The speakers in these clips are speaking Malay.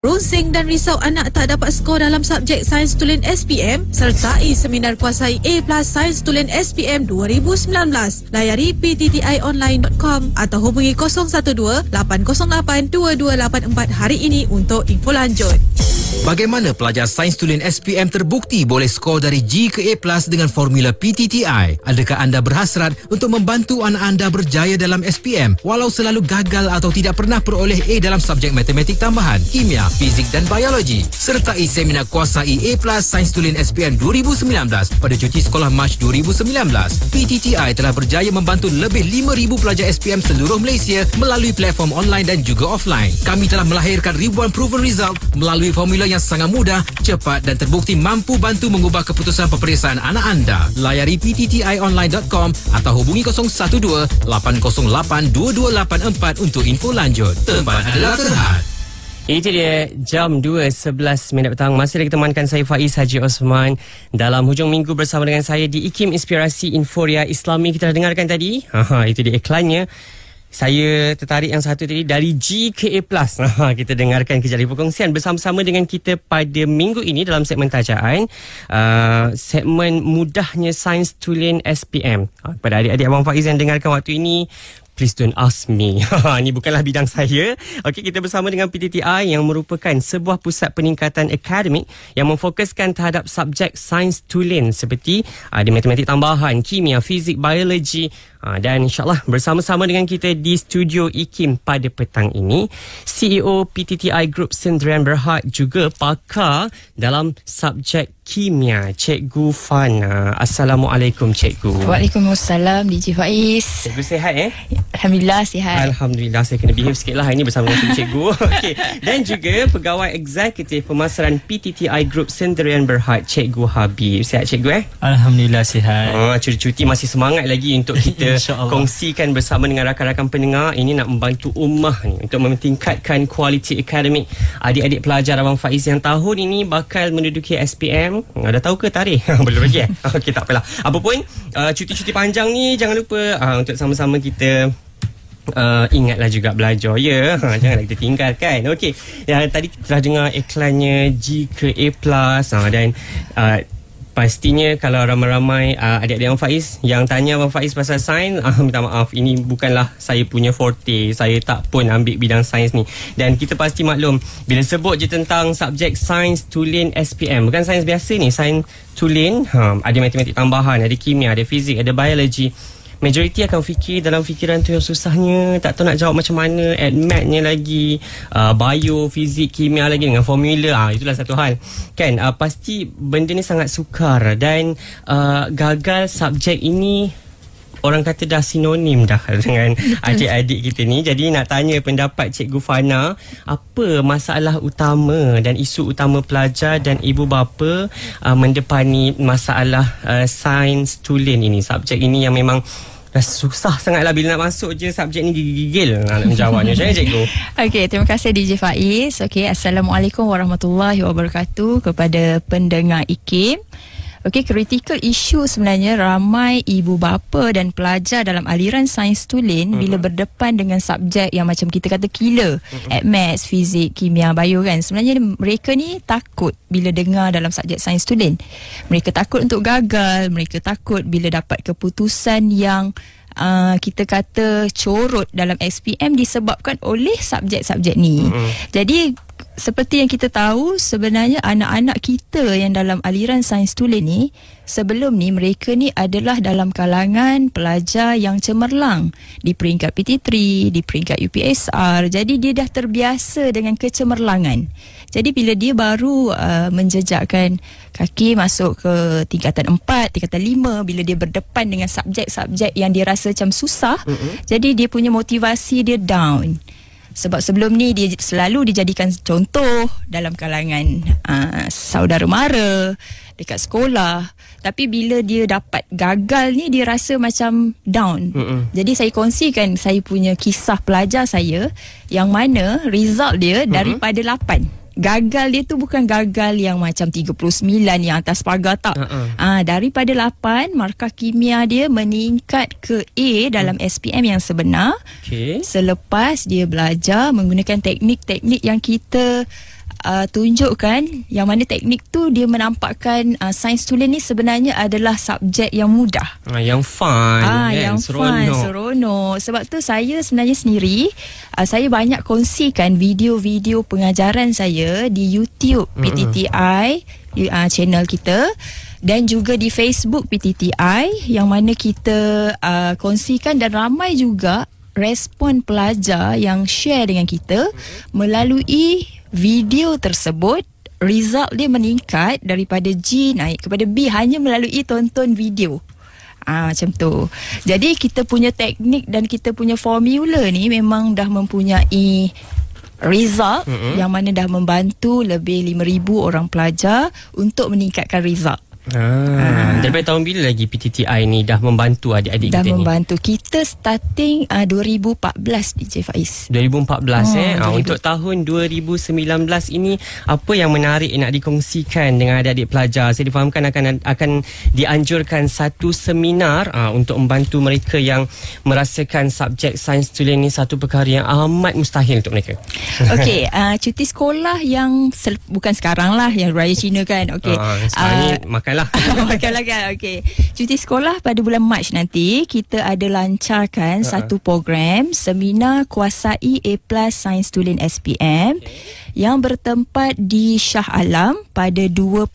Runsing dan risau anak tak dapat skor dalam subjek Sains Tulen SPM? Sertai seminar kuasai A+ Sains Tulen SPM 2019. Layari pttionline.com atau hubungi 012-808-2284 hari ini untuk info lanjut. Bagaimana pelajar Sains Tulen SPM terbukti boleh skor dari G ke A+ dengan formula PTTI? Adakah anda berhasrat untuk membantu anak anda berjaya dalam SPM walau selalu gagal atau tidak pernah peroleh A dalam subjek matematik tambahan, kimia, fizik dan biologi? Sertai seminar kuasai A+ Sains Tulen SPM 2019 pada cuti sekolah Mac 2019. PTTI telah berjaya membantu lebih 5,000 pelajar SPM seluruh Malaysia melalui platform online dan juga offline. Kami telah melahirkan ribuan proven result melalui formula yang sangat mudah, cepat dan terbukti mampu bantu mengubah keputusan peperiksaan anak anda. Layari pttionline.com atau hubungi 012-808-2284 untuk info lanjut. Tempat adalah Terhad. Itu dia jam 2.11 petang. Masih lagi temankan saya Faiz Haji Osman dalam hujung minggu bersama dengan saya di IKIM Inspirasi Inforia Islami. Kita dah dengarkan tadi. Itu dia iklannya. Saya tertarik yang satu tadi dari G ke A+. Kita dengarkan kejap lagi perkongsian bersama-sama dengan kita pada minggu ini dalam segmen tajaan. Segmen mudahnya Sains Tulen SPM. Pada adik-adik Abang Faiz yang dengarkan waktu ini, please don't ask me. Ini bukanlah bidang saya. Okey, kita bersama dengan PTTI yang merupakan sebuah pusat peningkatan akademik yang memfokuskan terhadap subjek Sains Tulen seperti ada matematik tambahan, kimia, fizik, biologi. Dan insyaAllah bersama-sama dengan kita di studio IKIM pada petang ini, CEO PTTI Group Sendirian Berhad, juga pakar dalam subjek kimia, Cikgu Fana. Assalamualaikum Cikgu. Waalaikumsalam DJ Faiz. Cikgu sihat Alhamdulillah sihat. Alhamdulillah, saya kena behave sikit lah hari ni bersama dengan Cikgu. Okey. Dan juga pegawai eksekutif pemasaran PTTI Group Sendirian Berhad, Cikgu Habib. Sihat Cikgu Alhamdulillah sihat. Cuti-cuti masih semangat lagi untuk kita kongsikan bersama dengan rakan-rakan pendengar. Ini nak membantu ummah ni untuk meningkatkan kualiti akademik adik-adik pelajar Abang Faiz yang tahun ini bakal menduduki SPM. Dah tahu ke tarikh? Belum lagi Okey, tak apalah. Apa pun cuti-cuti panjang ni jangan lupa untuk sama-sama kita ingatlah juga belajar janganlah kita tinggalkan. Okey, tadi kita telah dengar iklannya G ke A+, dan pastinya kalau ramai-ramai adik-adik Abang Faiz yang tanya Abang Faiz pasal sains, minta maaf, ini bukanlah saya punya forte. Saya tak pun ambil bidang sains ni. Dan kita pasti maklum, bila sebut je tentang subjek Sains Tulen SPM, bukan sains biasa ni, Sains Tulen, ada matematik tambahan, ada kimia, ada fizik, ada biologi. Majoriti akan fikir dalam fikiran tu yang susahnya, tak tahu nak jawab macam mana, mathnya lagi, bio, fizik, kimia lagi dengan formula. Itulah satu hal kan. Pasti benda ni sangat sukar dan gagal subjek ini orang kata dah sinonim dah dengan adik-adik kita ni. Jadi nak tanya pendapat Cikgu Fana, apa masalah utama dan isu utama pelajar dan ibu bapa mendepani masalah Sains Tulen ini, subjek ini yang memang dah susah sangatlah bila nak masuk je subjek ni, gigil nak menjawabnya. Macam mana Cikgu? Okey, terima kasih DJ Faiz. Okey, Assalamualaikum warahmatullahi wabarakatuh kepada pendengar IKIM. Okey, critical issue sebenarnya ramai ibu bapa dan pelajar dalam aliran Sains Tulen bila berdepan dengan subjek yang macam kita kata killer, maths, fizik, kimia, bio kan. Sebenarnya mereka ni takut bila dengar dalam subjek Sains Tulen. Mereka takut untuk gagal, mereka takut bila dapat keputusan yang kita kata corot dalam SPM disebabkan oleh subjek-subjek ni. Jadi seperti yang kita tahu, sebenarnya anak-anak kita yang dalam aliran Sains Tulen ni, sebelum ni mereka ni adalah dalam kalangan pelajar yang cemerlang di peringkat PT3, di peringkat UPSR. Jadi dia dah terbiasa dengan kecemerlangan. Jadi bila dia baru menjejakkan kaki masuk ke tingkatan 4, tingkatan 5, bila dia berdepan dengan subjek-subjek yang dia rasa macam susah, jadi dia punya motivasi dia down. Sebab sebelum ni dia selalu dijadikan contoh dalam kalangan saudara mara, dekat sekolah. Tapi bila dia dapat gagal ni, dia rasa macam down. Jadi saya kongsikan saya punya kisah pelajar saya yang mana result dia daripada 8. Gagal dia tu bukan gagal yang macam 39 yang atas pagar tak. Daripada 8, markah kimia dia meningkat ke A dalam SPM yang sebenar. Selepas dia belajar menggunakan teknik-teknik yang kita tunjukkan yang mana teknik tu dia menampakkan sains tulen ni sebenarnya adalah subjek yang mudah. Yang fun. Yang seronok. Sebab tu saya sebenarnya sendiri, saya banyak kongsikan video-video pengajaran saya di YouTube PTTI, channel kita, dan juga di Facebook PTTI, yang mana kita kongsikan, dan ramai juga respon pelajar yang share dengan kita melalui video tersebut. Result dia meningkat daripada G naik kepada B hanya melalui tonton video. Macam tu. Jadi kita punya teknik dan kita punya formula ni memang dah mempunyai result yang mana dah membantu lebih 5,000 orang pelajar untuk meningkatkan result. Daripada tahun bila lagi PTTI ni dah membantu adik-adik kita ni? Dah membantu. Kita starting 2014 DJ Faiz. 2014 Untuk tahun 2019 ini, apa yang menarik nak dikongsikan dengan adik-adik pelajar? Saya difahamkan akan dianjurkan satu seminar untuk membantu mereka yang merasakan subjek sains tulen ni satu perkara yang amat mustahil untuk mereka. Okey, cuti sekolah yang bukan sekarang lah, yang Raya Cina kan. Okey. Sekarang ni makanlah kan. Okey. Cuti sekolah pada bulan Mac nanti kita ada lancarkan satu program seminar kuasai A+ Sains Tulen SPM yang bertempat di Shah Alam pada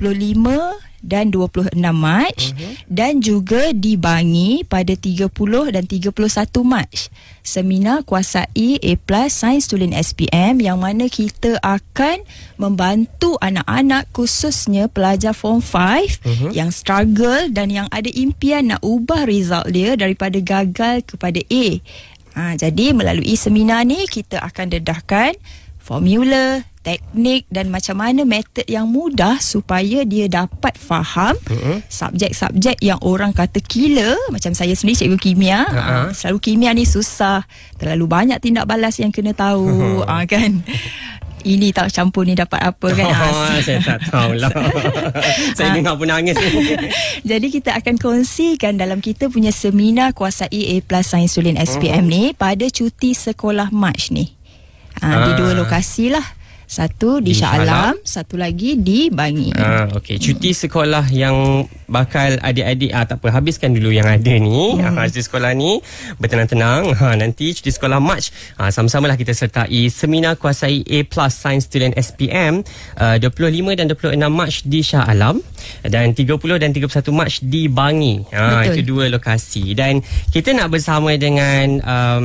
25 dan 26 Mac dan juga di Bangi pada 30 dan 31 Mac. Seminar kuasai A+ Sains Tulen SPM yang mana kita akan membantu anak-anak, khususnya pelajar Form 5 yang struggle dan yang ada impian nak ubah result dia daripada gagal kepada A. Jadi melalui seminar ni kita akan dedahkan formula, teknik dan macam mana metod yang mudah supaya dia dapat faham subjek-subjek yang orang kata killer. Macam saya sendiri cikgu kimia, selalu kimia ni susah, terlalu banyak tindak balas yang kena tahu, kan. Ini tak campur ni dapat apa kan? Saya tak tahulah. Saya dengar pun nangis. Jadi kita akan kongsikan dalam kita punya seminar kuasai A+ Sains Tulen SPM ni pada cuti sekolah Mac ni. Di dua lokasi lah. Satu di Shah Alam, satu lagi di Bangi. Okey, cuti sekolah yang bakal adik-adik tak apa, habiskan dulu yang ada ni. Cuti sekolah ni bertenang-tenang. Nanti cuti sekolah Mac, sama-samalah kita sertai seminar kuasai A+ Sains Tulen SPM 25 dan 26 Mac di Shah Alam dan 30 dan 31 Mac di Bangi. Itu dua lokasi. Dan kita nak bersama dengan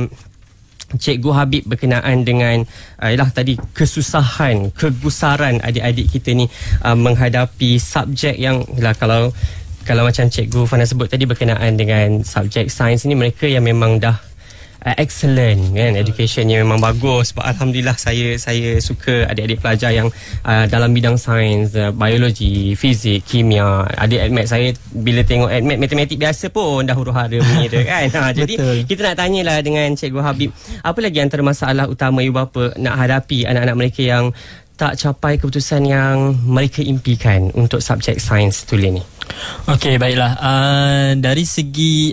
Cikgu Habib berkenaan dengan tadi kesusahan, kegusaran adik-adik kita ni menghadapi subjek yang kalau macam Cikgu Fana sebut tadi berkenaan dengan subjek sains ni, mereka yang memang dah excellent kan, educationnya memang bagus. Alhamdulillah saya suka adik-adik pelajar yang dalam bidang sains, biologi, fizik, kimia. Adik admat saya bila tengok admat matematik biasa pun dah huru-hara mengira kan. Jadi kita nak tanyalah dengan Cikgu Habib, apa lagi antara masalah utama ibu bapa nak hadapi anak-anak mereka yang tak capai keputusan yang mereka impikan untuk subjek sains tulen ni? Okey, baiklah. Dari segi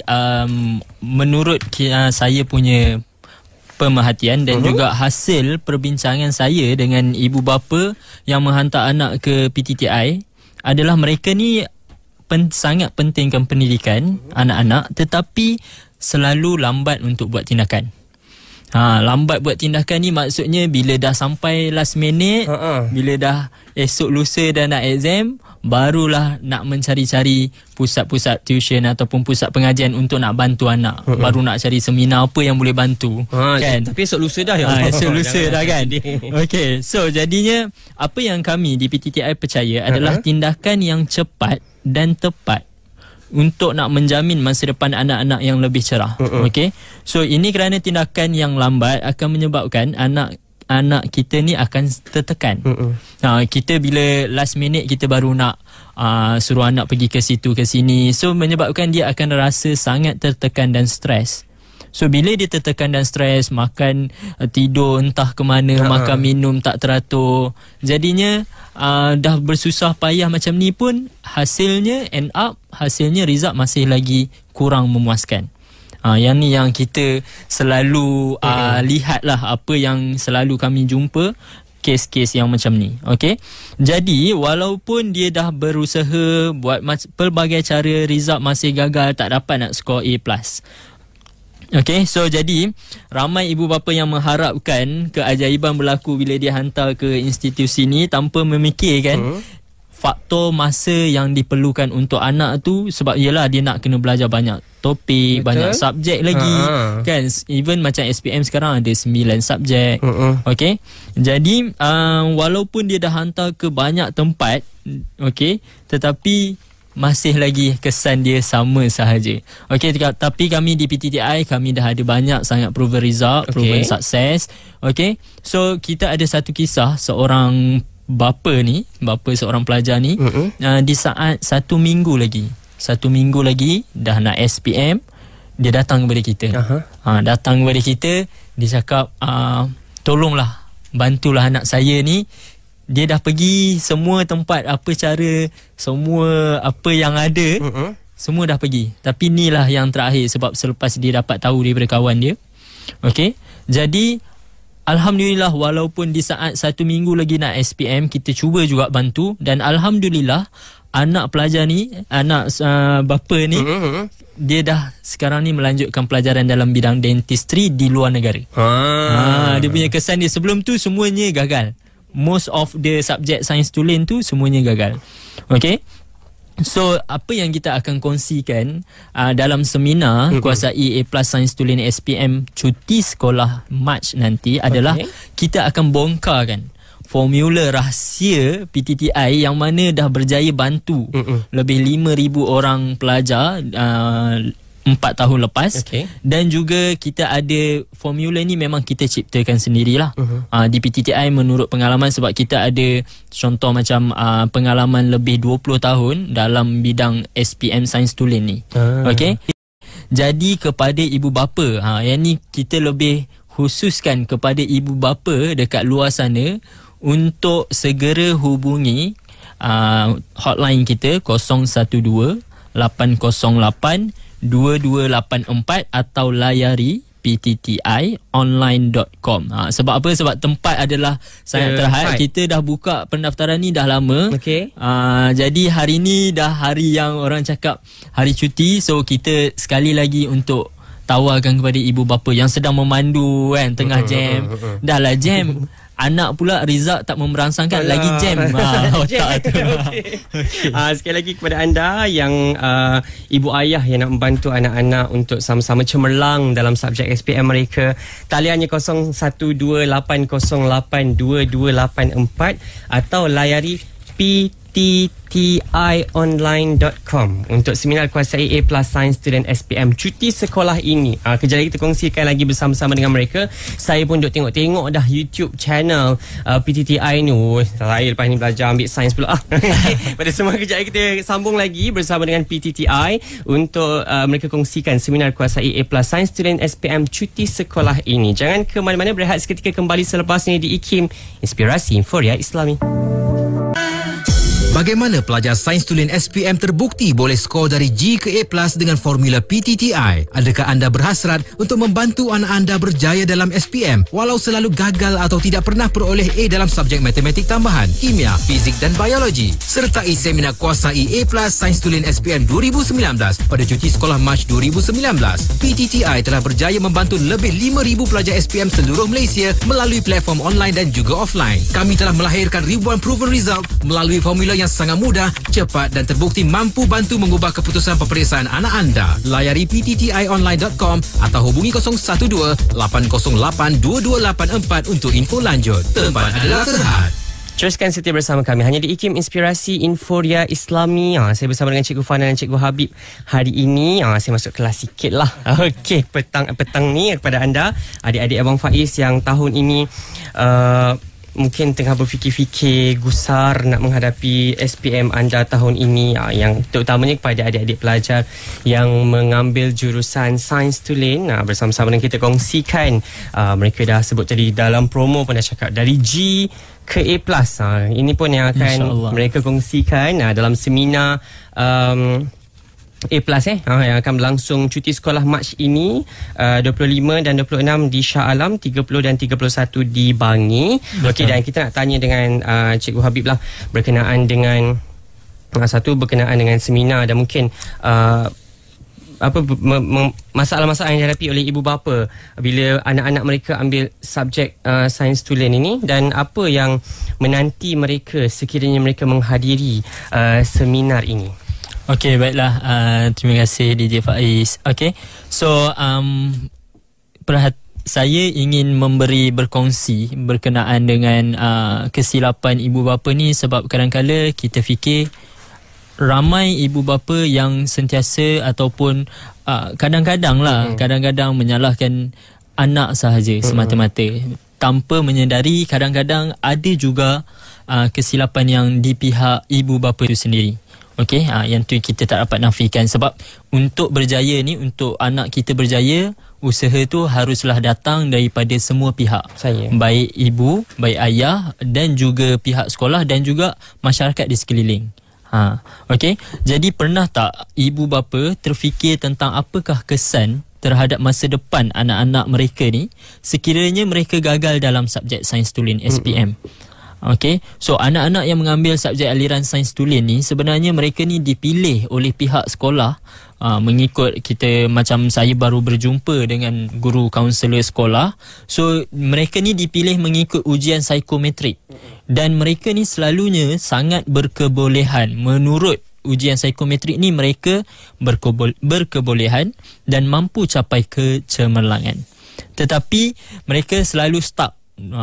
menurut saya punya pemerhatian dan juga hasil perbincangan saya dengan ibu bapa yang menghantar anak ke PTTI adalah mereka ni sangat pentingkan pendidikan anak-anak, tetapi selalu lambat untuk buat tindakan. Lambat buat tindakan ni maksudnya bila dah sampai last minute, bila dah esok lusa dah nak exam, barulah nak mencari-cari pusat-pusat tuition ataupun pusat pengajian untuk nak bantu anak. Baru nak cari seminar apa yang boleh bantu. Kan? Tapi esok lusa dah esok lusa dah kan. Okey, so jadinya apa yang kami di PTTI percaya adalah tindakan yang cepat dan tepat untuk nak menjamin masa depan anak-anak yang lebih cerah. Okey. So ini kerana tindakan yang lambat akan menyebabkan anak kita ni akan tertekan. Kita bila last minute kita baru nak suruh anak pergi ke situ ke sini, so menyebabkan dia akan rasa sangat tertekan dan stres. So bila dia tertekan dan stres, makan tidur entah ke mana, makan minum tak teratur, jadinya dah bersusah payah macam ni pun hasilnya hasilnya result masih lagi kurang memuaskan. Yang ni yang kita selalu lihatlah, apa yang selalu kami jumpa kes-kes yang macam ni. Okey. Jadi walaupun dia dah berusaha buat pelbagai cara, result masih gagal, tak dapat nak skor A+. Okay, so jadi ramai ibu bapa yang mengharapkan keajaiban berlaku bila dia hantar ke institusi ni tanpa memikirkan faktor masa yang diperlukan untuk anak tu, sebab yelah dia nak kena belajar banyak topik, banyak subjek lagi kan. Even macam SPM sekarang ada 9 subjek. Okay, jadi walaupun dia dah hantar ke banyak tempat, okay, tetapi masih lagi kesan dia sama sahaja. Okey, tapi kami di PTTI kami dah ada banyak sangat proven result, proven success. Okey. So kita ada satu kisah seorang bapa seorang pelajar ni di saat 1 minggu lagi dah nak SPM, dia datang kepada kita. Datang kepada kita, dia cakap tolonglah, bantulah anak saya ni. Dia dah pergi semua tempat, apa cara, semua apa yang ada, semua dah pergi. Tapi inilah yang terakhir, sebab selepas dia dapat tahu daripada kawan dia. Okey. Jadi alhamdulillah, walaupun di saat 1 minggu lagi nak SPM, kita cuba juga bantu. Dan alhamdulillah anak pelajar ni, anak bapa ni, dia dah sekarang ni melanjutkan pelajaran dalam bidang dentistry di luar negara. Dia punya kesan dia sebelum tu semuanya gagal. Most of the subject science tulen tu semuanya gagal. Okay. So apa yang kita akan kongsikan dalam seminar kuasai A+ Science Tulen SPM cuti sekolah Mac nanti adalah kita akan bongkarkan formula rahsia PTTI yang mana dah berjaya bantu lebih 5,000 orang pelajar 4 tahun lepas. Dan juga kita ada formula ni memang kita ciptakan sendirilah di PTTI menurut pengalaman, sebab kita ada contoh macam pengalaman lebih 20 tahun dalam bidang SPM Sains Tulen ni. Okey. Jadi kepada ibu bapa, yang ni kita lebih khususkan kepada ibu bapa dekat luar sana untuk segera hubungi hotline kita 012 808 2284 atau layari pttionline.com. Sebab apa? Sebab tempat adalah sangat terhad. Kita dah buka pendaftaran ni dah lama. Jadi hari ni dah hari yang orang cakap hari cuti. So kita sekali lagi untuk tawarkan kepada ibu bapa yang sedang memandu kan, tengah jam. Dah lah jam, anak pula result tak memerangsangkan, lagi jam otak tu. Sekali lagi kepada anda yang ibu ayah yang nak membantu anak-anak untuk sama-sama cemerlang dalam subjek SPM mereka, taliannya 0128082284 atau layari pttionline.com untuk seminar kuasai A+ Science Student SPM cuti sekolah ini. Kejap lagi kita kongsikan lagi bersama-sama dengan mereka. Saya pun duk tengok-tengok dah YouTube channel PTTI ni. Saya lepas ni belajar ambil sains pula. Pada semua, kejap lagi kita sambung lagi bersama dengan PTTI untuk mereka kongsikan seminar kuasai A+ Science Student SPM cuti sekolah ini. Jangan ke mana-mana, berehat seketika, kembali selepas ini di IKIM Inspirasi Inforia Islami. Bagaimana pelajar Sains Tulen SPM terbukti boleh skor dari G ke A+ dengan formula PTTI? Adakah anda berhasrat untuk membantu anak anda berjaya dalam SPM walau selalu gagal atau tidak pernah peroleh A dalam subjek matematik tambahan, kimia, fizik dan biologi? Sertai seminar kuasai A+ Sains Tulen SPM 2019 pada cuti sekolah Mac 2019. PTTI telah berjaya membantu lebih 5,000 pelajar SPM seluruh Malaysia melalui platform online dan juga offline. Kami telah melahirkan ribuan proven result melalui formula yang sangat mudah, cepat dan terbukti mampu bantu mengubah keputusan peperiksaan anak anda. Layari pttionline.com atau hubungi 012-808-2284 untuk info lanjut. Tempat adalah terhad. Teruskan setia bersama kami hanya di IKIM Inspirasi Inforia Islami. Saya bersama dengan Cikgu Fana dan Cikgu Habib. Hari ini saya masuk kelas sikit lah. Okey, petang ni kepada anda adik-adik Abang Faiz yang tahun ini mungkin tengah berfikir-fikir gusar nak menghadapi SPM anda tahun ini, yang terutamanya kepada adik-adik pelajar yang mengambil jurusan Sains Tulen. Bersama-sama dengan kita kongsikan, mereka dah sebut tadi dalam promo pun dah cakap dari G ke A+. Ini pun yang akan mereka kongsikan dalam seminar A+ yang akan berlangsung cuti sekolah Mac ini 25 dan 26 di Shah Alam, 30 dan 31 di Bangi. Okey, dan kita nak tanya dengan Cikgu Habib lah berkenaan dengan berkenaan dengan seminar dan mungkin masalah-masalah yang dihadapi oleh ibu bapa bila anak-anak mereka ambil subjek sains tulen ini, dan apa yang menanti mereka sekiranya mereka menghadiri seminar ini. Okey, baiklah. Terima kasih DJ Faiz. Okey, so saya ingin berkongsi berkenaan dengan kesilapan ibu bapa ni, sebab kadang-kadang kita fikir ramai ibu bapa yang sentiasa ataupun kadang-kadang menyalahkan anak sahaja semata-mata, tanpa menyedari kadang-kadang ada juga kesilapan yang di pihak ibu bapa itu sendiri. Okey, yang tu kita tak dapat nafikan, sebab untuk berjaya ni, untuk anak kita berjaya, usaha tu haruslah datang daripada semua pihak. Baik ibu, baik ayah dan juga pihak sekolah dan juga masyarakat di sekeliling. Okey, jadi pernah tak ibu bapa terfikir tentang apakah kesan terhadap masa depan anak-anak mereka ni sekiranya mereka gagal dalam subjek sains tulen SPM? Okey, so anak-anak yang mengambil subjek aliran sains tulen ni sebenarnya mereka ni dipilih oleh pihak sekolah mengikut kita, macam saya baru berjumpa dengan guru kaunselor sekolah. So mereka ni dipilih mengikut ujian psikometrik, dan mereka ni selalunya sangat berkebolehan. Menurut ujian psikometrik ni mereka berkebolehan dan mampu capai kecemerlangan, tetapi mereka selalu stuck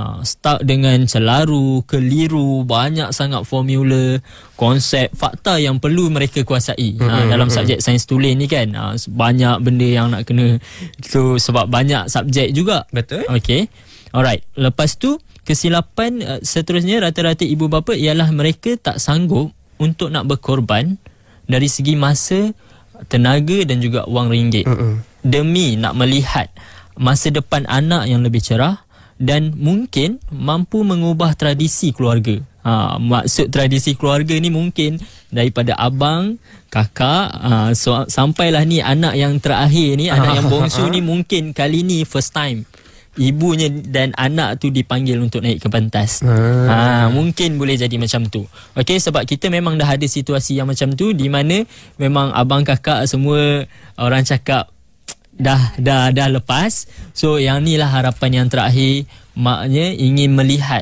dengan celaru, keliru, banyak sangat formula, konsep, fakta yang perlu mereka kuasai dalam subjek sains tulen ni kan. Banyak benda yang nak kena tu, sebab banyak subjek juga. Betul. Okey, alright. Lepas tu kesilapan seterusnya rata-rata ibu bapa ialah mereka tak sanggup untuk nak berkorban dari segi masa, tenaga dan juga wang ringgit demi nak melihat masa depan anak yang lebih cerah dan mungkin mampu mengubah tradisi keluarga. Maksud tradisi keluarga ni mungkin daripada abang, kakak, sampailah ni anak yang terakhir ni, anak yang bongsu ni, mungkin kali ni first time ibunya dan anak tu dipanggil untuk naik ke pentas. Mungkin boleh jadi macam tu. Okey, sebab kita memang dah ada situasi yang macam tu, di mana memang abang, kakak semua orang cakap dah lepas. So yang ni lah harapan yang terakhir. Maknya ingin melihat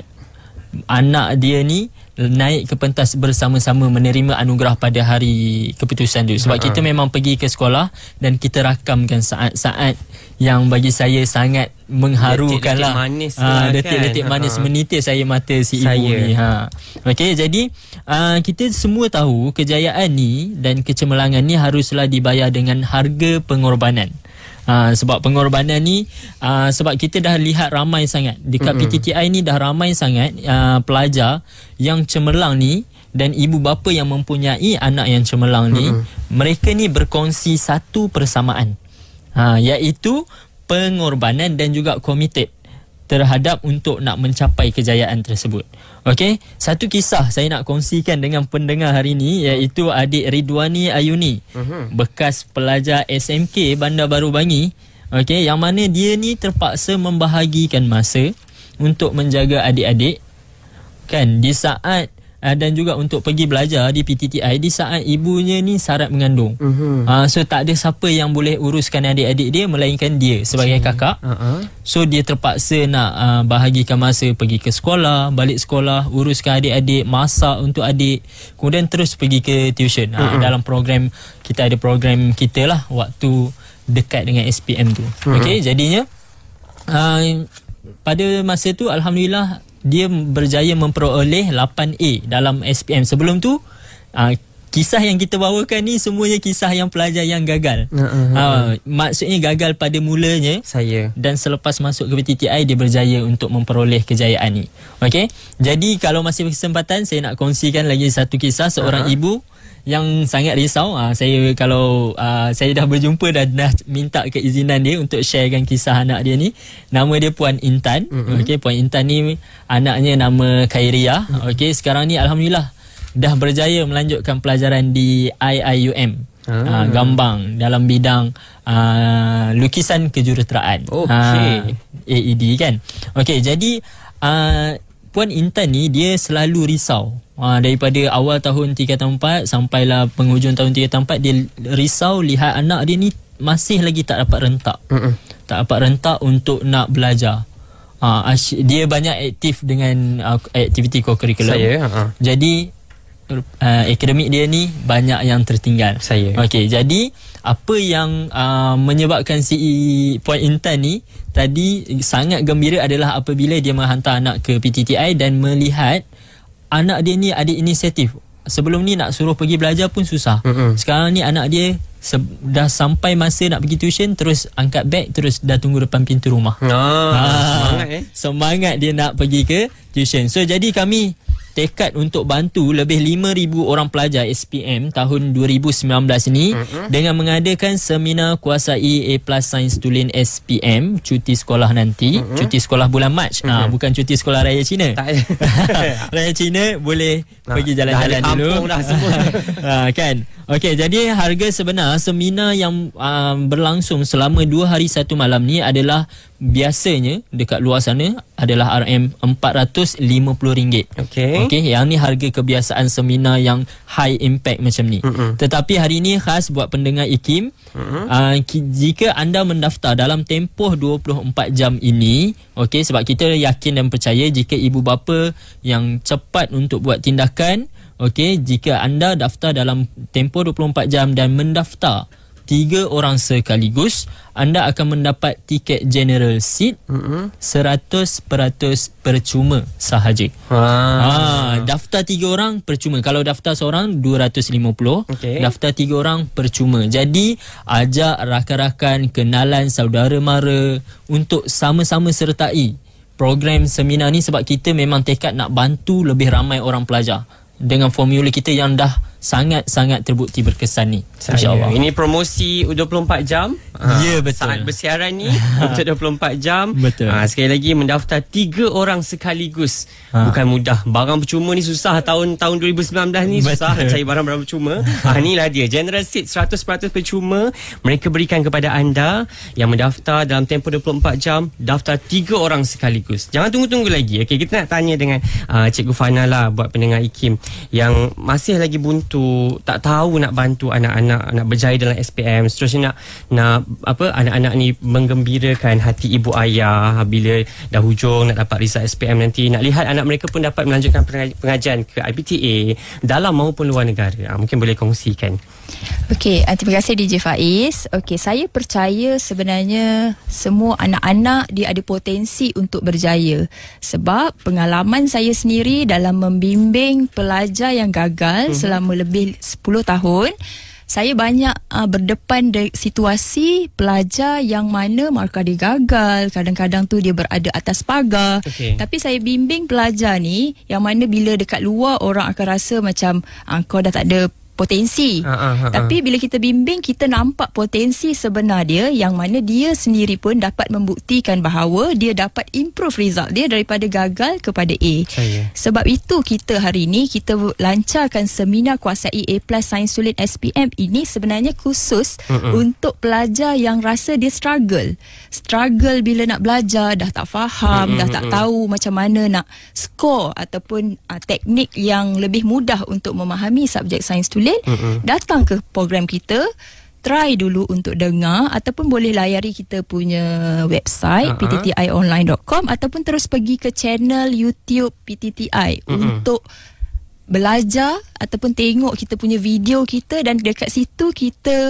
anak dia ni naik ke pentas bersama-sama menerima anugerah pada hari keputusan tu. Sebab kita memang pergi ke sekolah dan kita rakamkan saat-saat yang bagi saya sangat mengharukan lah. Detik-detik manis menitis saya mata si ibu ni. Okey, jadi kita semua tahu kejayaan ni dan kecemerlangan ni haruslah dibayar dengan harga pengorbanan. Sebab pengorbanan ni sebab kita dah lihat ramai sangat dekat PTTI ni, dah ramai sangat pelajar yang cemerlang ni, dan ibu bapa yang mempunyai anak yang cemerlang ni, mereka ni berkongsi satu persamaan, iaitu pengorbanan dan juga committed terhadap untuk nak mencapai kejayaan tersebut. Okey, satu kisah saya nak kongsikan dengan pendengar hari ini, iaitu adik Ridwani Ayuni, bekas pelajar SMK Bandar Baru Bangi. Okey, yang mana dia ni terpaksa membahagikan masa untuk menjaga adik-adik kan, di saat dan juga untuk pergi belajar di PTTI di saat ibunya ni sarat mengandung. So tak ada siapa yang boleh uruskan adik-adik dia melainkan dia sebagai kakak. So dia terpaksa nak bahagikan masa pergi ke sekolah, balik sekolah, uruskan adik-adik, masak untuk adik, kemudian terus pergi ke tuition. Dalam program kita, ada program kita lah waktu dekat dengan SPM tu. Okey, jadinya pada masa tu alhamdulillah dia berjaya memperoleh 8A dalam SPM. Sebelum tu kisah yang kita bawakan ni semuanya kisah yang pelajar yang gagal. Maksudnya gagal pada mulanya saya, dan selepas masuk ke PTTI dia berjaya untuk memperoleh kejayaan ni. Okey, jadi kalau masih berkesempatan saya nak kongsikan lagi satu kisah seorang ibu yang sangat risau. Saya kalau saya dah berjumpa dah minta keizinan dia untuk sharekan kisah anak dia ni. Nama dia Puan Intan. Okey, Puan Intan ni anaknya nama Khairia. Okey, sekarang ni alhamdulillah dah berjaya melanjutkan pelajaran di IIUM. Gambang dalam bidang lukisan kejuruteraan. AED kan. Okey, jadi Puan Intan ni dia selalu risau. Daripada awal tahun 3/4 sampailah penghujung tahun 3/4 dia risau lihat anak dia ni masih lagi tak dapat rentak. Tak dapat rentak untuk nak belajar. Dia banyak aktif dengan aktiviti co-curriculum. Jadi akademik dia ni banyak yang tertinggal. Okey, jadi apa yang menyebabkan si Puan Intan ni tadi sangat gembira adalah apabila dia menghantar anak ke PTTI dan melihat anak dia ni ada inisiatif. Sebelum ni nak suruh pergi belajar pun susah. Sekarang ni anak dia dah sampai masa nak pergi tuition, terus angkat beg, terus dah tunggu depan pintu rumah. Semangat dia nak pergi ke tuition. So jadi kami tekad untuk bantu lebih 5,000 orang pelajar SPM tahun 2019 ni dengan mengadakan seminar kuasai A+ Sains Tulen SPM cuti sekolah nanti, cuti sekolah bulan Mac. Bukan cuti sekolah raya Cina. Raya Cina boleh pergi jalan-jalan dulu. Dah semua. Kan. Okey, jadi harga sebenar seminar yang berlangsung selama 2 hari 1 malam ni adalah biasanya dekat luar sana adalah RM450. Okey, yang ni harga kebiasaan seminar yang high impact macam ni. Tetapi hari ni khas buat pendengar IKIM. Jika anda mendaftar dalam tempoh 24 jam ini, okey, sebab kita yakin dan percaya jika ibu bapa yang cepat untuk buat tindakan, okey, jika anda daftar dalam tempoh 24 jam dan mendaftar 3 orang sekaligus, anda akan mendapat tiket general seat 100% percuma sahaja. Daftar 3 orang percuma. Kalau daftar seorang 250, daftar 3 orang percuma. Jadi ajak rakan-rakan, kenalan, saudara mara untuk sama-sama sertai program seminar ni sebab kita memang tekad nak bantu lebih ramai orang pelajar dengan formula kita yang dah sangat-sangat terbukti berkesan ni. InsyaAllah. Ini promosi 24 jam. Ya, betul. Saat bersiaran ni untuk 24 jam. Betul. Sekali lagi mendaftar 3 orang sekaligus. Bukan mudah. Barang percuma ni susah. Tahun 2019 ni susah nak cari barang-barang percuma. Inilah dia. General seat 100% percuma mereka berikan kepada anda yang mendaftar dalam tempoh 24 jam. Daftar 3 orang sekaligus. Jangan tunggu-tunggu lagi. Okey, kita nak tanya dengan Cikgu Fana lah buat pendengar IKIM yang masih lagi buntu, tak tahu nak bantu anak-anak nak berjaya dalam SPM, seterusnya nak anak-anak ni menggembirakan hati ibu ayah bila dah hujung nak dapat result SPM nanti, nak lihat anak mereka pun dapat melanjutkan pengajian ke IPTA dalam maupun luar negara. Mungkin boleh kongsikan. Okey, terima kasih DJ Faiz. Okey, saya percaya sebenarnya semua anak-anak dia ada potensi untuk berjaya. Sebab pengalaman saya sendiri dalam membimbing pelajar yang gagal selama lebih 10 tahun, saya banyak berdepan situasi pelajar yang mana markah dia gagal, kadang-kadang tu dia berada atas pagar. Tapi saya bimbing pelajar ni yang mana bila dekat luar orang akan rasa macam kau dah tak ada potensi. Tapi bila kita bimbing, kita nampak potensi sebenar dia yang mana dia sendiri pun dapat membuktikan bahawa dia dapat improve result dia daripada gagal kepada A. Sebab itu kita hari ini kita lancarkan seminar kuasai A+ Sains Tulen SPM ini sebenarnya khusus untuk pelajar yang rasa dia struggle bila nak belajar, dah tak faham, dah tak tahu macam mana nak score ataupun teknik yang lebih mudah untuk memahami subjek sains tulen. Datang ke program kita, try dulu untuk dengar ataupun boleh layari kita punya website pttionline.com ataupun terus pergi ke channel YouTube PTTI untuk belajar ataupun tengok kita punya video kita, dan dekat situ kita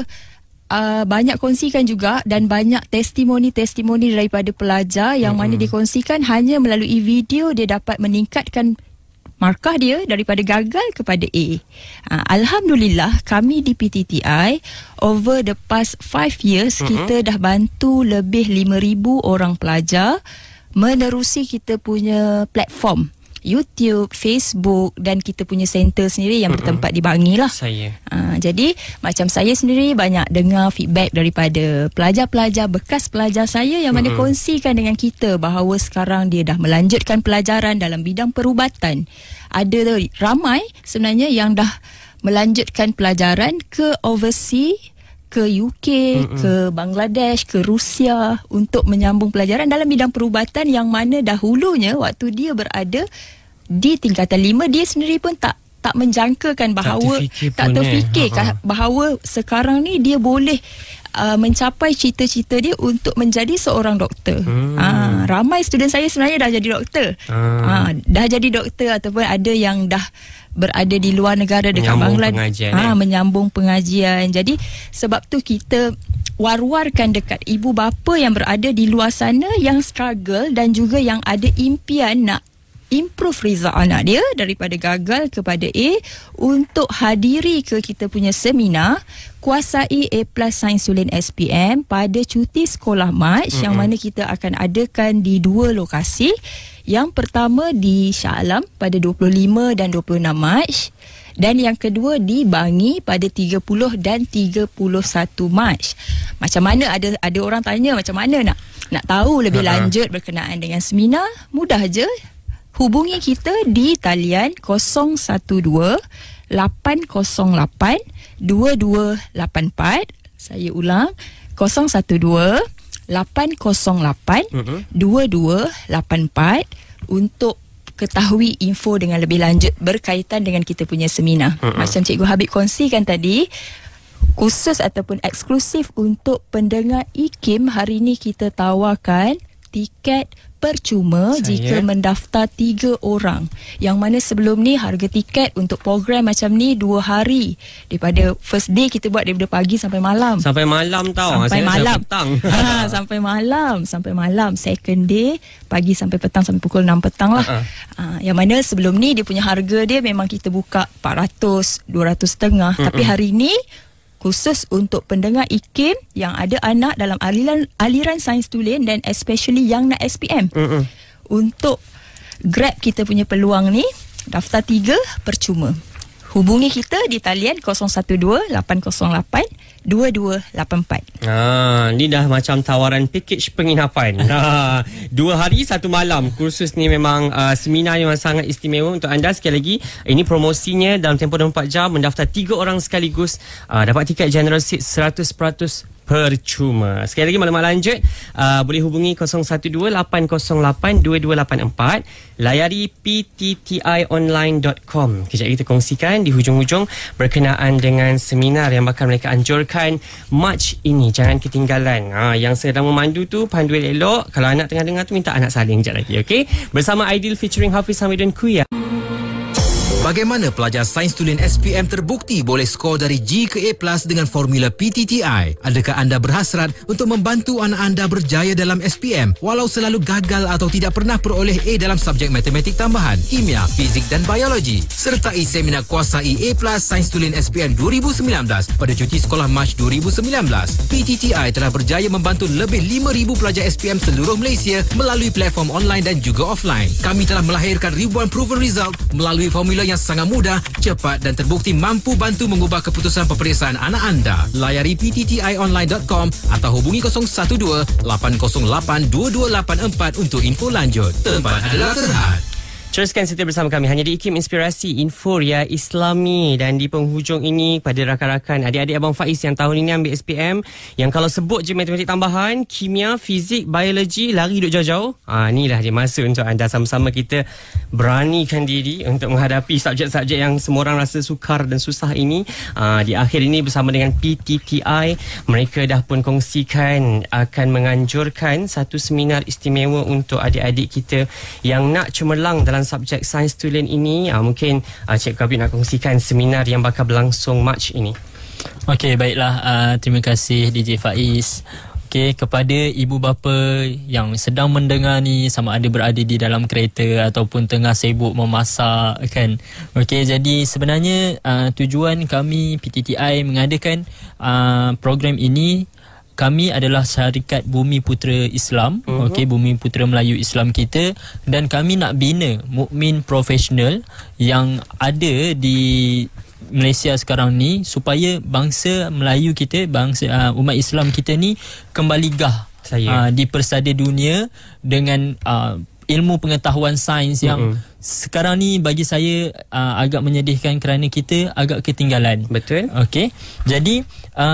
banyak kongsikan juga dan banyak testimoni-testimoni daripada pelajar yang mana dikongsikan hanya melalui video dia dapat meningkatkan markah dia daripada gagal kepada A. Alhamdulillah kami di PTTI over the past 5 years kita dah bantu lebih 5,000 orang pelajar menerusi kita punya platform YouTube, Facebook, dan kita punya center sendiri yang bertempat di Bangi lah. Jadi macam saya sendiri banyak dengar feedback daripada pelajar-pelajar, bekas pelajar saya yang mana kongsikan dengan kita bahawa sekarang dia dah melanjutkan pelajaran dalam bidang perubatan. Ada ramai sebenarnya yang dah melanjutkan pelajaran ke overseas, ke UK, ke Bangladesh, ke Rusia untuk menyambung pelajaran dalam bidang perubatan yang mana dahulunya waktu dia berada di tingkatan 5 dia sendiri pun tak menjangkakan bahawa tak terfikir bahawa sekarang ni dia boleh mencapai cita-cita dia untuk menjadi seorang doktor. Ramai student saya sebenarnya dah jadi doktor. Dah jadi doktor ataupun ada yang dah berada di luar negara dekat Bangladesh menyambung pengajian. Jadi sebab tu kita war-warkan dekat ibu bapa yang berada di luar sana yang struggle dan juga yang ada impian nak improve result anak dia daripada gagal kepada A untuk hadiri ke kita punya seminar Kuasai A+ Sains Tulen SPM pada cuti sekolah Mac yang mana kita akan adakan di 2 lokasi. Yang pertama di Shah Alam pada 25 dan 26 Mac dan yang kedua di Bangi pada 30 dan 31 Mac. Macam mana ada orang tanya macam mana nak tahu lebih lanjut berkenaan dengan seminar? Mudah je. Hubungi kita di talian 012-808-2284. Saya ulang, 012-808-2284 untuk ketahui info dengan lebih lanjut berkaitan dengan kita punya seminar. Macam Cikgu Habib kongsikan tadi, khusus ataupun eksklusif untuk pendengar IKIM, hari ini kita tawarkan tiket percuma jika mendaftar 3 orang. Yang mana sebelum ni harga tiket untuk program macam ni 2 hari. Daripada first day kita buat daripada pagi sampai malam. Sampai malam tau. Sampai malam. Sampai malam. Second day pagi sampai petang sampai pukul 6 petang lah. Yang mana sebelum ni dia punya harga dia memang kita buka 400, 200 setengah. Tapi hari ni khusus untuk pendengar IKIM yang ada anak dalam aliran Sains Tulen dan especially yang nak SPM. Untuk grab kita punya peluang ni, daftar 3 percuma. Hubungi kita di talian 012-808-2284. Ni dah macam tawaran package penginapan. 2 hari 1 malam. Kursus ni memang seminar yang sangat istimewa untuk anda. Sekali lagi, ini promosinya dalam tempoh 24 jam. Mendaftar 3 orang sekaligus, dapat tiket general seat 100% percuma. Sekali lagi maklumat lanjut boleh hubungi 012-808-2284. Layari pttionline.com. Kejap kita kongsikan di hujung-hujung berkenaan dengan seminar yang bakal mereka anjurkan Mac ini. Jangan ketinggalan. Yang sedang memandu tu pandu elok. Kalau anak tengah dengar tu minta anak saling sekejap lagi, okey? Bersama Aidil featuring Hafiz Hamidun Kuya. Bagaimana pelajar Sains Tulen SPM terbukti boleh skor dari G ke A+ dengan formula PTTI? Adakah anda berhasrat untuk membantu anak anda berjaya dalam SPM walau selalu gagal atau tidak pernah peroleh A dalam subjek matematik tambahan, kimia, fizik dan biologi? Sertai seminar Kuasai A+ Sains Tulen SPM 2019 pada cuti sekolah Mac 2019. PTTI telah berjaya membantu lebih 5,000 pelajar SPM seluruh Malaysia melalui platform online dan juga offline. Kami telah melahirkan ribuan proven result melalui formula yang sangat mudah, cepat dan terbukti mampu bantu mengubah keputusan peperiksaan anak anda. Layari pttionline.com atau hubungi 012-808-2284 untuk info lanjut. Tempat adalah terhad. Teruskan setia bersama kami hanya di IKIM Inspirasi Inforia Islami. Dan di penghujung ini pada rakan-rakan adik-adik Abang Faiz yang tahun ini ambil SPM, yang kalau sebut je matematik tambahan, kimia, fizik, biologi, lari duduk jauh-jauh. Inilah dia masa untuk anda sama-sama kita beranikan diri untuk menghadapi subjek-subjek yang semua orang rasa sukar dan susah ini. Di akhir ini bersama dengan PTTI, mereka dah pun kongsikan akan menganjurkan satu seminar istimewa untuk adik-adik kita yang nak cemerlang dalam subjek Sains Tulen ini. Mungkin Cikgu Habib nak kongsikan seminar yang bakal berlangsung Mac ini. Okey, baiklah. Terima kasih DJ Faiz. Okey, kepada ibu bapa yang sedang mendengar ni, sama ada berada di dalam kereta ataupun tengah sibuk memasak kan. Okey, jadi sebenarnya tujuan kami PTTI mengadakan program ini, kami adalah syarikat Bumi Putera Islam, okey, Bumi Putera Melayu Islam kita, dan kami nak bina mukmin profesional yang ada di Malaysia sekarang ni supaya bangsa Melayu kita, bangsa umat Islam kita ni kembali gah di persada dunia dengan ilmu pengetahuan sains yang sekarang ni bagi saya agak menyedihkan kerana kita agak ketinggalan. Betul. Okey. Jadi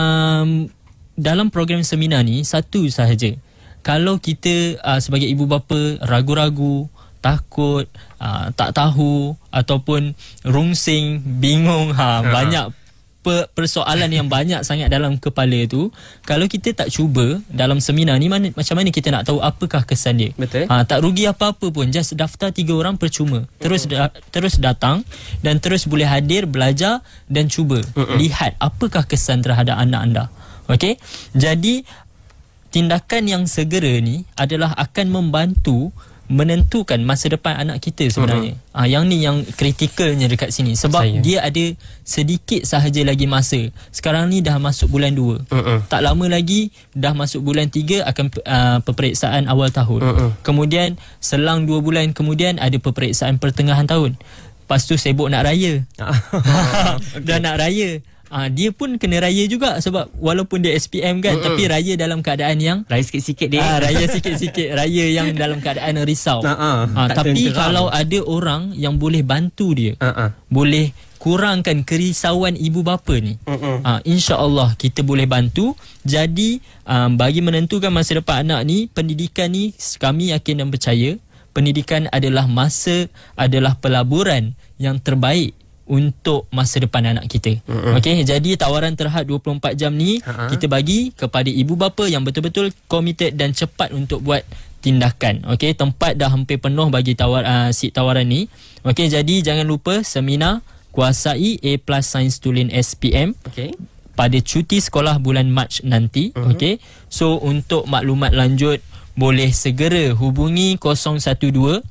dalam program seminar ni satu sahaja. Kalau kita sebagai ibu bapa ragu-ragu, takut, tak tahu ataupun rungsing, bingung, banyak persoalan yang banyak sangat dalam kepala tu, kalau kita tak cuba dalam seminar ni, macam mana kita nak tahu apakah kesan dia? Betul. Tak rugi apa-apa pun, just daftar 3 orang percuma. Terus datang dan terus boleh hadir, belajar dan cuba lihat apakah kesan terhadap anak anda. Okey? Jadi tindakan yang segera ni adalah akan membantu menentukan masa depan anak kita sebenarnya. Yang ni yang kritikalnya dekat sini, sebab dia ada sedikit sahaja lagi masa. Sekarang ni dah masuk bulan 2. Tak lama lagi dah masuk bulan 3 akan peperiksaan awal tahun. Kemudian selang 2 bulan kemudian ada peperiksaan pertengahan tahun. Lepas tu sibuk nak raya. Dah nak raya. Dia pun kena raya juga, sebab walaupun dia SPM kan, tapi raya dalam keadaan yang raya sikit-sikit dia. Raya sikit-sikit, raya yang dalam keadaan risau. Tapi kalau ada orang yang boleh bantu dia, boleh kurangkan kerisauan ibu bapa ni, insya-Allah kita boleh bantu. Jadi bagi menentukan masa depan anak ni, pendidikan ni kami yakin dan percaya pendidikan adalah adalah pelaburan yang terbaik untuk masa depan anak kita. Okey, jadi tawaran terhad 24 jam ni kita bagi kepada ibu bapa yang betul-betul committed dan cepat untuk buat tindakan. Okey, tempat dah hampir penuh bagi seat tawaran ni. Okey, jadi jangan lupa seminar kuasai A+ Sains Tulen SPM. Okey, pada cuti sekolah bulan Mac nanti. Okey, so untuk maklumat lanjut boleh segera hubungi 012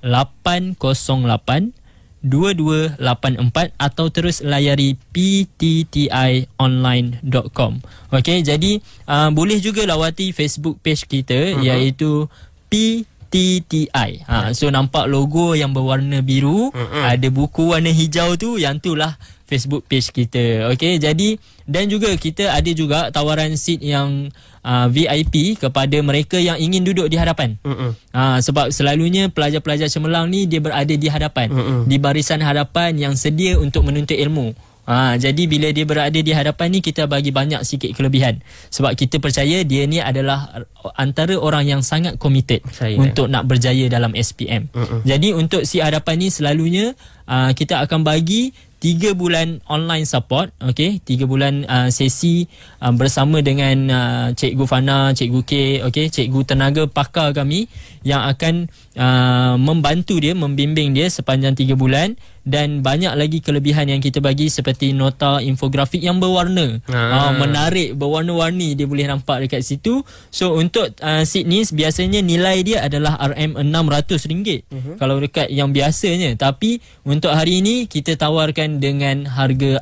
808 2284 atau terus layari pttionline.com. Okey, jadi boleh juga lawati Facebook page kita iaitu PTTI. So nampak logo yang berwarna biru, ada buku warna hijau tu, yang itulah Facebook page kita. Okey, jadi dan juga kita ada juga tawaran seat yang VIP kepada mereka yang ingin duduk di hadapan. Sebab selalunya pelajar-pelajar cemerlang ni dia berada di hadapan, di barisan hadapan yang sedia untuk menuntut ilmu. Jadi bila dia berada di hadapan ni, kita bagi banyak sikit kelebihan, sebab kita percaya dia ni adalah antara orang yang sangat committed untuk nak berjaya dalam SPM. Jadi untuk si hadapan ni selalunya kita akan bagi 3 bulan online support. Okey, 3 bulan sesi bersama dengan Cikgu Fana, Cikgu K, okey, cikgu tenaga pakar kami yang akan membantu dia, membimbing dia sepanjang 3 bulan. Dan banyak lagi kelebihan yang kita bagi, seperti nota infografik yang berwarna, menarik, berwarna-warni, dia boleh nampak dekat situ. So untuk seat ni biasanya nilai dia adalah RM600 kalau dekat yang biasanya, tapi untuk hari ini kita tawarkan dengan harga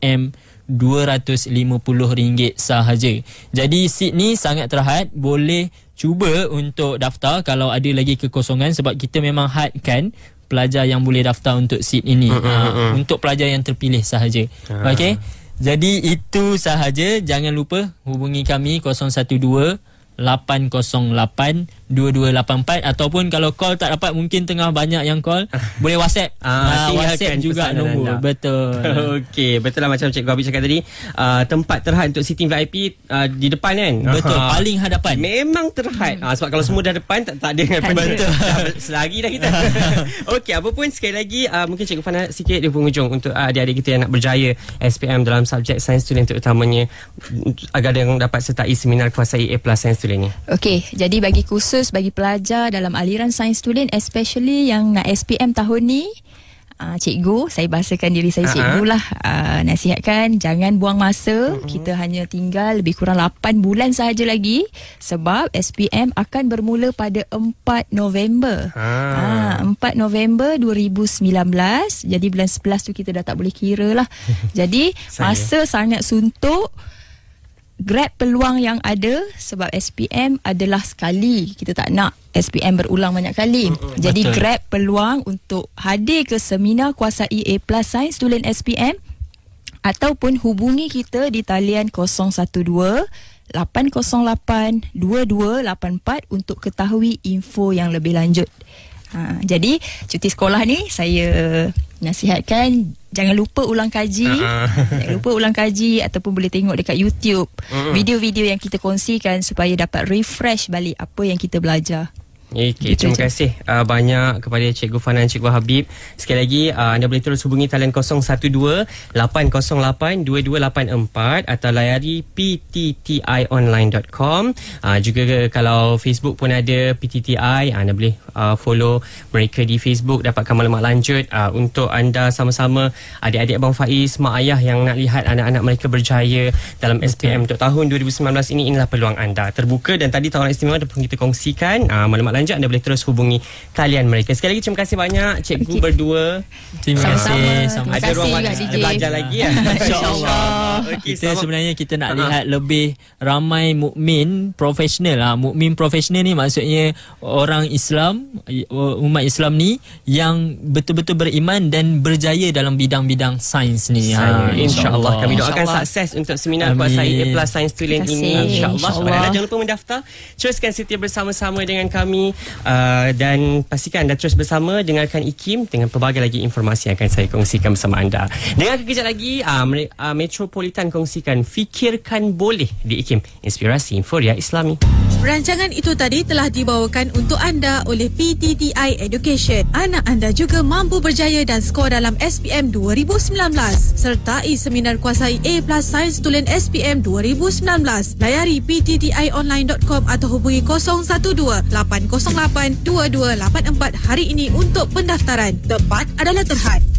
RM250 sahaja. Jadi seat ni sangat terhad, boleh cuba untuk daftar kalau ada lagi kekosongan, sebab kita memang hadkan pelajar yang boleh daftar untuk seat ini. Untuk pelajar yang terpilih sahaja. Okey, jadi itu sahaja. Jangan lupa hubungi kami 012 808 2284, ataupun kalau call tak dapat, mungkin tengah banyak yang call, boleh WhatsApp. WhatsApp juga nombor. Betul. Okey, betul lah macam Cikgu Habib cakap tadi, tempat terhad untuk seating VIP di depan kan. Betul, paling hadapan. Memang terhad. Sebab kalau semua dah depan tak ada betul. Selagi dah kita. Okey, apa pun sekali lagi mungkin Cikgu Fana sikit di penghujung untuk adik-adik kita yang nak berjaya SPM dalam subjek sains tulen terutamanya, agar yang dapat sertai seminar kuasai A+ Sains Tulen ni. Okey, jadi bagi khusus bagi pelajar dalam aliran sains tulen, especially yang nak SPM tahun ni, cikgu, saya bahasakan diri saya cikgu lah, nasihatkan jangan buang masa. Kita hanya tinggal lebih kurang 8 bulan sahaja lagi, sebab SPM akan bermula pada 4 November. 4 November 2019. Jadi bulan 11 tu kita dah tak boleh kira lah. Jadi masa sangat suntuk. Grab peluang yang ada, sebab SPM adalah sekali, kita tak nak SPM berulang banyak kali. Jadi betul, grab peluang untuk hadir ke seminar kuasai A+ Sains Tulen SPM, ataupun hubungi kita di talian 012 808 2284 untuk ketahui info yang lebih lanjut. Jadi cuti sekolah ni saya nasihatkan jangan lupa ulang kaji. Jangan lupa ulang kaji ataupun boleh tengok dekat YouTube video-video yang kita kongsikan supaya dapat refresh balik apa yang kita belajar. Okay, terima kasih banyak kepada Cikgu Fana dan Cikgu Habib. Sekali lagi anda boleh terus hubungi talian 012-808-2284 atau layari pttionline.com. Juga kalau Facebook pun ada PTTI, anda boleh follow mereka di Facebook, dapatkan maklumat lanjut untuk anda sama-sama adik-adik Abang Faiz, mak ayah yang nak lihat anak-anak mereka berjaya dalam SPM untuk tahun 2019 ini. Inilah peluang anda terbuka, dan tadi tawaran istimewa dah pun kita kongsikan maklumat lanjut. Anda boleh terus hubungi talian mereka. Sekali lagi terima kasih banyak cikgu berdua. Terima kasih. Ada ruang belajar lagi ya. InsyaAllah. Kita sebenarnya kita nak lihat lebih ramai mukmin profesional. Mukmin profesional ni maksudnya orang Islam, umat Islam ni yang betul-betul beriman dan berjaya dalam bidang-bidang sains ni. InsyaAllah. Kami doakan sukses untuk seminar kuasai A+ Sains Tulen ini. InsyaAllah. Jangan lupa mendaftar. Teruskan setia bersama-sama dengan kami. Dan pastikan anda terus bersama dengarkan IKIM dengan pelbagai lagi informasi yang akan saya kongsikan bersama anda. Dengar kejap lagi Metropolitan kongsikan Fikirkan Boleh di IKIM, Inspirasi Inforia Islami. Rancangan itu tadi telah dibawakan untuk anda oleh PTTI Education. Anak anda juga mampu berjaya dan skor dalam SPM 2019. Sertai seminar kuasai A+ Sains Tulen SPM 2019. Layari pttionline.com atau hubungi 012-808-2284 hari ini untuk pendaftaran. Tempat adalah Terhad.